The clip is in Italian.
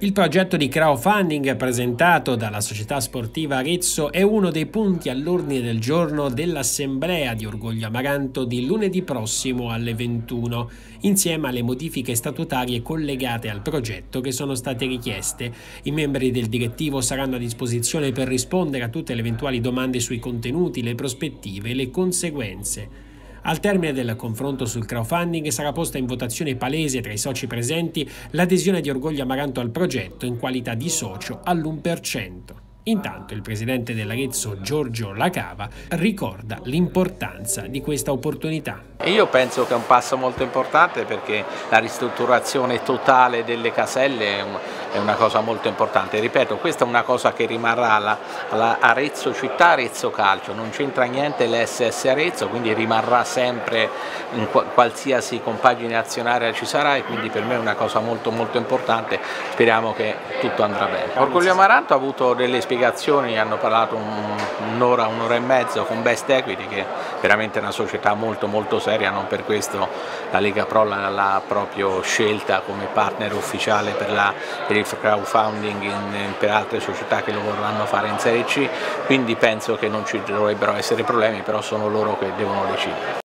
Il progetto di crowdfunding presentato dalla società sportiva Arezzo è uno dei punti all'ordine del giorno dell'assemblea di Orgoglio Amaranto di lunedì prossimo alle 21, insieme alle modifiche statutarie collegate al progetto che sono state richieste. I membri del direttivo saranno a disposizione per rispondere a tutte le eventuali domande sui contenuti, le prospettive e le conseguenze. Al termine del confronto sul crowdfunding sarà posta in votazione palese tra i soci presenti l'adesione di Orgoglio Amaranto al progetto in qualità di socio all'1%. Intanto il presidente dell'Arezzo, Giorgio Lacava, ricorda l'importanza di questa opportunità. Io penso che è un passo molto importante perché la ristrutturazione totale delle caselle è una cosa molto importante. Ripeto, questa è una cosa che rimarrà alla Arezzo città, Arezzo calcio, non c'entra niente l'SS Arezzo, quindi rimarrà sempre in qualsiasi compagine azionaria ci sarà e quindi per me è una cosa molto importante, speriamo che tutto andrà bene. Orgoglio Amaranto ha avuto delle spiegazioni, hanno parlato un'ora e mezzo con Best Equity, che è veramente una società molto seria, non per questo la Lega Pro l'ha proprio scelta come partner ufficiale per il crowdfunding per altre società che lo vorranno fare in Serie C, quindi penso che non ci dovrebbero essere problemi, però sono loro che devono decidere.